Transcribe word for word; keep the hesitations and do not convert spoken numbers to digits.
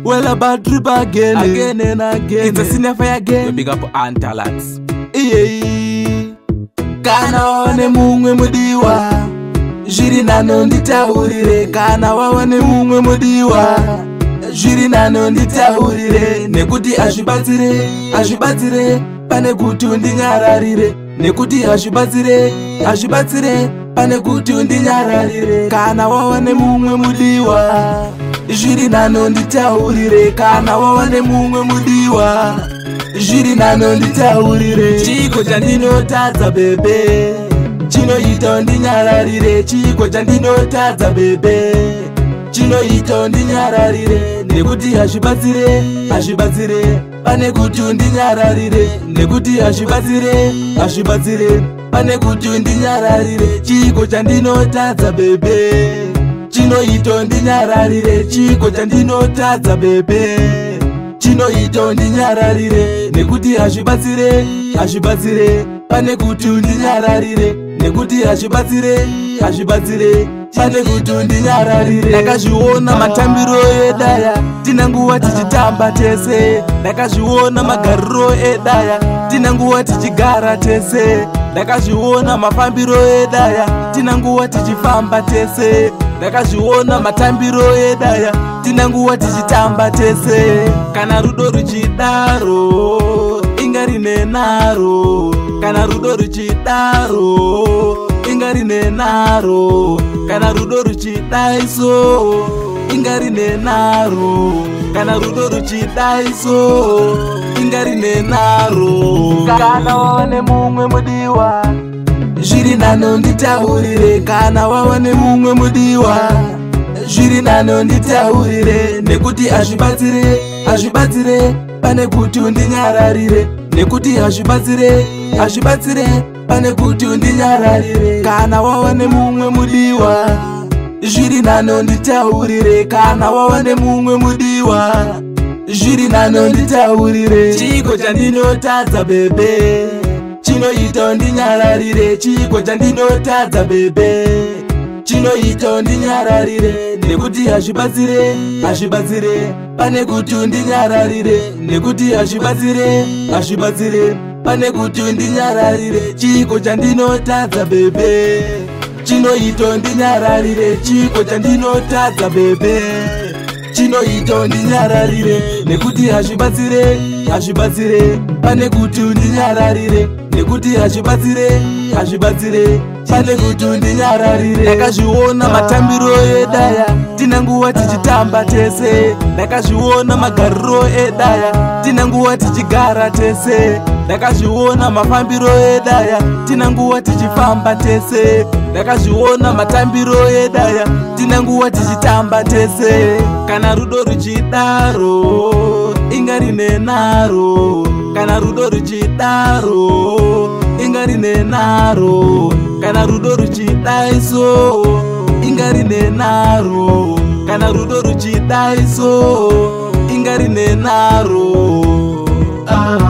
Well about trip again, again and again. It's a cinephile again. We big up Antalax. Iye. Kana waone mumwe mudiwa, zviri nano nditaurire. Kana waone mumwe mudiwa, zviri nano nditaurire. Nekuti azvibatsire, azvibatsire, pane kuti undinyararire. Nekuti azvibatsire, azvibatsire, pane kuti undinyararire. Kana waone mumwe mudiwa, zviri nano nditaurire. Kana waone mumwe mudiwa, zviri nano nditaurire. Chiko chandinotadza bebe, chinoita undinyararire. Chiko chandinotadza bebe, chinoita undinyararire. Nekuti azvibatsire, azvibatsire, pane kuti undinyararire. Nekuti azvibatsire, azvibatsire, pane kuti undinyararire. Chiko chandinotadza bebe, chinoita undinyararire. Chiko chandinotadza bebe, chinoita undinyararire. Nekuti azvibatsire, azvibatsire, pane kuti undinyararire. Nekuti azvibatsire, azvibatsire, pane kuti undinyararire. Ndakazviona matambiro edaya, tina nguva tichitamba tese. Ndakazviona magariro edaya, tina nguva tichigara tese. Ndakazviona mafambiro edaya, tina nguva tichifamba tese. Ndakazviona matambiro edaya, tina nguva tichitamba tese. Kana rudo ruchidaro, ingarine naro. Kana rudo ruchidaro, ingarine naro. Kana rudo ruchidaiso, ingarine naro. Kana rudo ruchidaiso, ingarine naro. Kana waone mumwe mudiwa, zviri nano nditaurire. Kana waone mumwe mudiwa, zviri nano nditaurire. Nekuti azvibatsire, azvibatsire, pane kuti undinyararire. Nekuti azvibatsire, azvibatsire, pane kuti undinyararire. Kana waone mumwe mudiwa, zviri nano nditaurire. Kana waone mumwe mudiwa, zviri nano nditaurire. Chiko chandinotadza bebe, chinoita undinyararire. Chiko chandinotadza bebe, chinoita undinyararire. Nekuti azvibatsire, azvibatsire, pane kuti undinyararire. Nekuti azvibatsire, azvibatsire, pane kuti undinyararire. Chiko chandinotadza bebe, chinoita undinyararire. Chiko chandinotadza bebe, chinoita undinyararire. Nekuti azvibatsire, azvibatsire, pane kuti undinyararire. Nekuti azvibatsire, azvibatsire, pane kuti undinyararire. Ndakazviona matambiro edaya, tina nguva tichitamba tese. Ndakazviona magariro edaya, tina nguva tichigara tese. Ndakazviona mafambiro edaya, tina nguva tichifamba tese. Ndakazviona matambiro edaya, tina nguva tichitamba tese. Kana rudo ruchidaro, ingarine naro. Kana rudo ruchidaro, ingarine naro. Kana rudo ruchidaiso, ingarine naro. Kana rudo ruchidaiso, ingarine naro. Ah.